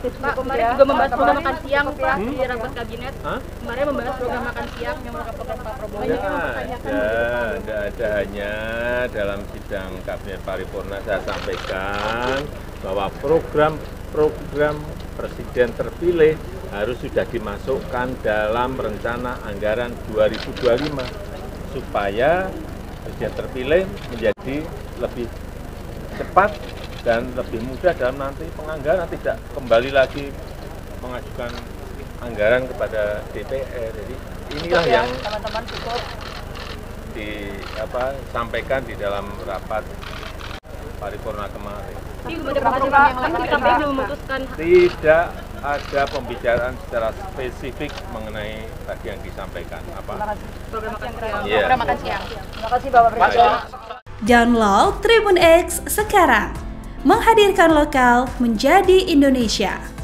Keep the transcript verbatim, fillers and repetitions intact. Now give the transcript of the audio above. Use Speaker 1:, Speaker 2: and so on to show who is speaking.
Speaker 1: Pak, kemarin juga membahas program makan siang, Pak,
Speaker 2: Hmm?
Speaker 1: di rapat kabinet.
Speaker 2: Hah?
Speaker 1: Kemarin membahas program makan siang yang merupakan program Pak Prabowo.
Speaker 2: Tidak ada, tidak ada, hanya dalam sidang kabinet paripurna saya sampaikan bahwa program-program presiden terpilih harus sudah dimasukkan dalam rencana anggaran dua ribu dua puluh lima supaya presiden terpilih menjadi lebih cepat dan lebih mudah dalam nanti penganggaran, tidak kembali lagi mengajukan anggaran kepada D P R. Jadi inilah
Speaker 1: ya,
Speaker 2: yang
Speaker 1: teman-teman cukup
Speaker 2: disampaikan di dalam rapat paripurna kemarin.
Speaker 1: Tapi beberapa program yang lain K P U belum memutuskan.
Speaker 2: Tidak ada pembicaraan secara spesifik mengenai tadi yang disampaikan. Apa?
Speaker 1: Program makan siang.
Speaker 2: Iya.
Speaker 1: Program makan siang. Terima kasih Bapak Presiden.
Speaker 3: Download Tribun X sekarang, menghadirkan lokal menjadi Indonesia.